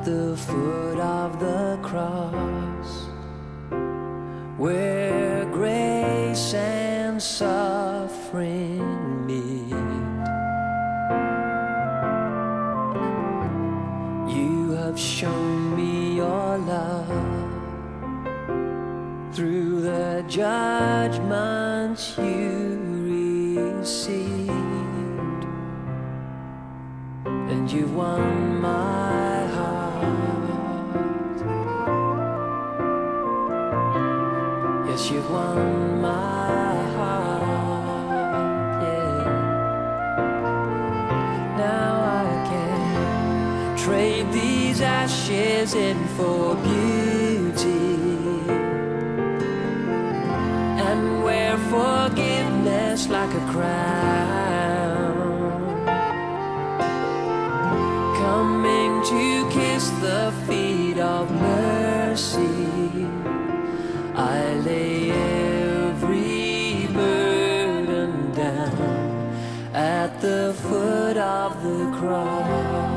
the foot of the cross, where grace and suffering meet. You have shown me your love through the judgments you received, and you've won my heart. Yes, you've won my heart, yeah. Now I can trade these ashes in for beauty, and wear forgiveness like a crown, coming to kiss the feet of mercy. I lay every burden down at the foot of the cross.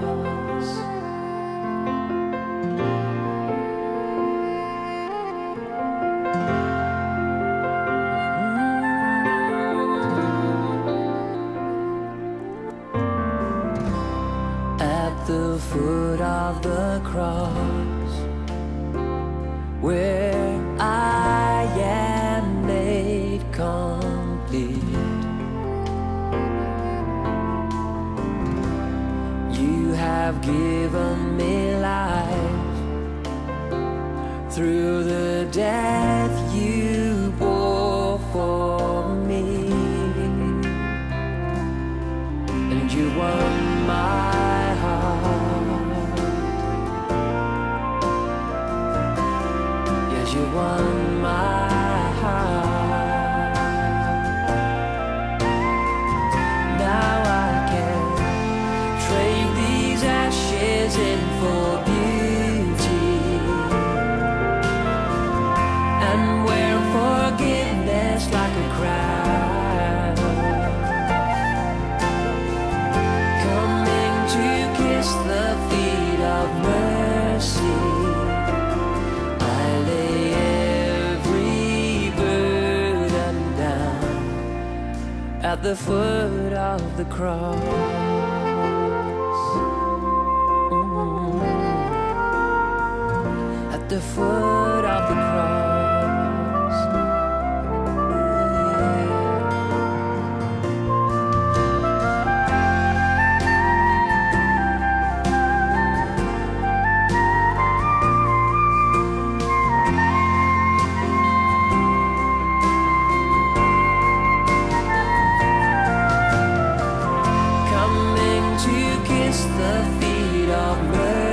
The foot of the cross, where I am made complete. You have given me life through the death you bore for me, and you won my you won my heart. Now I can trade these ashes in for beauty, and wear forgiveness like a crown, coming to kiss the feet of mercy. At the foot of the cross, at the foot of the cross. The feet of mercy.